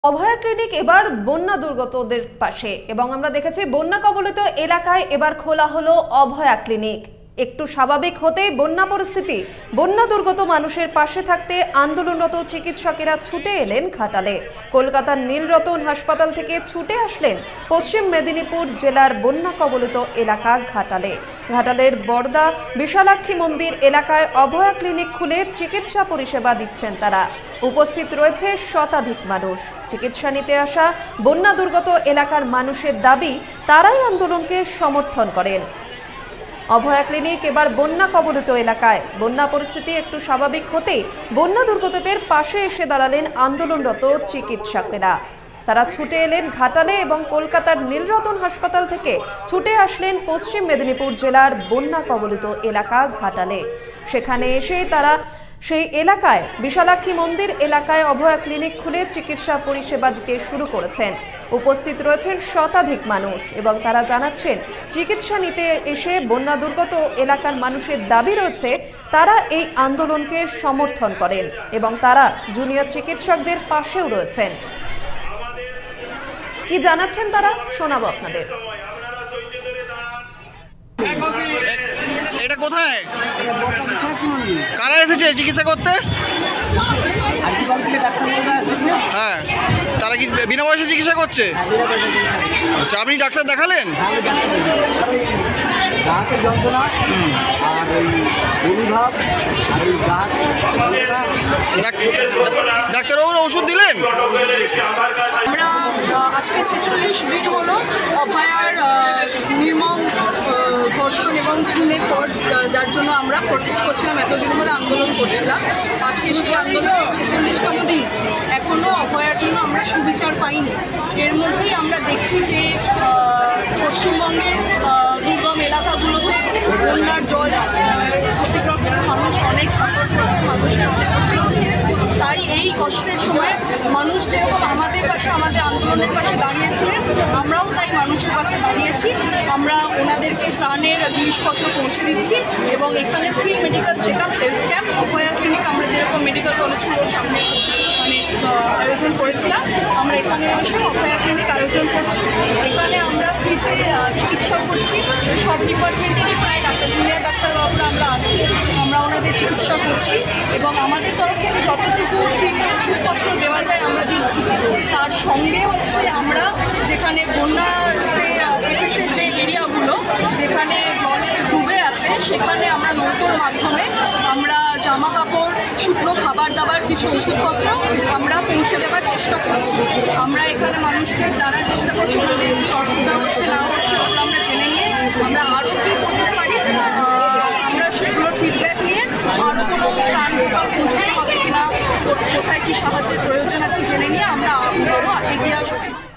অভয়া clinic এবার বন্যা দুর্গতদের পাশে এবং আমরা দেখেছি বন্যা কবলিত এলাকায় এবার খোলা হলো অভয়া ক্লিনিক। একটু স্বাভাবিক হতে বন্যা পরিস্থিতি, বন্যা দুর্গত মানুষের পাশে থাকতে আন্দোলনরত চিকিৎসকেরা ছুটে এলেন ঘাটালে। কলকাতার নীলরতন হাসপাতাল থেকে ছুটে আসলেন পশ্চিম মেদিনীপুর জেলার বন্যা কবলিত এলাকা ঘাটালে। ঘাটালের বরদা বিশালাক্ষী মন্দির এলাকায় অভয়া ক্লিনিক খুলে চিকিৎসা পরিষেবা দিচ্ছেন তারা। উপস্থিত রয়েছে শতাধিক মানুষ। চিকিৎসা নিতে আসা বন্যা দুর্গত এলাকার মানুষের দাবি, তারাই আন্দোলনকে সমর্থন করেন। অভয়া ক্লিনিক এবার বন্যা কবলিত এলাকায়। বন্যা পরিস্থিতি একটু স্বাভাবিক হতে বন্যা দুর্গতদের পাশে এসে দাঁড়ালেন আন্দোলনরত চিকিৎসকেরা। তারা ছুটে এলেন ঘাটালে এবং কলকাতার নীলরতন হাসপাতাল থেকে ছুটে আসলেন পশ্চিম মেদিনীপুর জেলার বন্যা কবলিত এলাকা ঘাটালে। সেখানে এসে তারা সেই এলাকায় বিশালাক্ষী মন্দির এলাকায় অভয়া ক্লিনিক খুলে চিকিৎসা পরিষেবা দিতে শুরু করেছেন। উপস্থিত রয়েছেন শতাধিক মানুষ এবং তারা জানাচ্ছেন চিকিৎসা নিতে এসে বন্যা দুর্গত এলাকার মানুষের দাবি রয়েছে, তারা এই আন্দোলনকে সমর্থন করেন এবং তারা জুনিয়র চিকিৎসকদের পাশেও রয়েছেন। কি জানাচ্ছেন তারা শোনাবো আপনাদের। এটা কোথায়, কারা এসেছে চিকিৎসা করতে? হ্যাঁ, তারা কি বিনা পয়সা চিকিৎসা করছে? আচ্ছা, আপনি ডাক্তার দেখালেন? ডাক্তারবাবুর ওষুধ দিলেন? আমরা আজকে 46 দিন হলো অভয়ার নির্মম ধর্ষণ এবং খুনের পর, যার জন্য আমরা প্রোটেস্ট করছিলাম, এতদিন ধরে আন্দোলন করছিলাম। আজকে সেই আন্দোলন 46তম দিন, এখনও অভয়ার জন্য আমরা সুবিচার পাইনি। এর মধ্যেই আমরা দেখছি যে পশ্চিমবঙ্গের দুর্গম এলাকাগুলোতে বন্যার জল ক্ষতিগ্রস্ত, মানুষ অনেক সাফার করছে, মানুষের অনেক কষ্ট হচ্ছে। তাই এই কষ্টের সময় মানুষ যেরকম আমাদের পাশে, আমাদের আন্দোলনের পাশে দাঁড়িয়েছিলেন, আমরাও তাই মানুষের কাছে দাঁড়িয়েছি। আমরা ওনাদেরকে ত্রাণের জিনিসপত্র পৌঁছে দিচ্ছি এবং এখানে free medical check up, health camp, Abhaya clinic আমরা যেরকম মেডিকেল কলেজগুলোর সামনে আয়োজন করেছিলাম, আমরা এখানে এসে অভয়া ক্লিনিক আয়োজন করছি। এখানে আমরা ফ্রিতে চিকিৎসা করছি। সব ডিপার্টমেন্টেরই প্রায় জুনিয়র ডাক্তারবাবুরা আমরা আছি, আমরা ওনাদের চিকিৎসা করছি এবং আমাদের তরফ থেকে যতটুকু ফ্রিতে ওষুধপত্র দেওয়া যায় আমরা দিচ্ছি। তার সঙ্গে হচ্ছে আমরা যেখানে বন্যাতে এফেক্টেড যে এরিয়াগুলো, যেখানে জলে ডুবে আছে, সেখানে আমরা নৌকোর মাধ্যমে আমরা জামা কাপড়, শুকনো খাবার দাবার, কিছু ওষুধপত্র আমরা পৌঁছে দেওয়ার চেষ্টা করছি। আমরা এখানে মানুষদের জানার চেষ্টা করছি ওনাদের কী অসুবিধা হচ্ছে না হচ্ছে, ওগুলো আমরা জেনে নিয়ে আমরা আরও কী করতে পারি, আমরা সেগুলোর ফিডব্যাক নিয়ে আরও কোনো প্ল্যান কোথাও পৌঁছাতে হবে কিনা, কোথায় কী সাহায্যের প্রয়োজন আছে জেনে নিয়ে আমরা আরও এগিয়ে আসবো।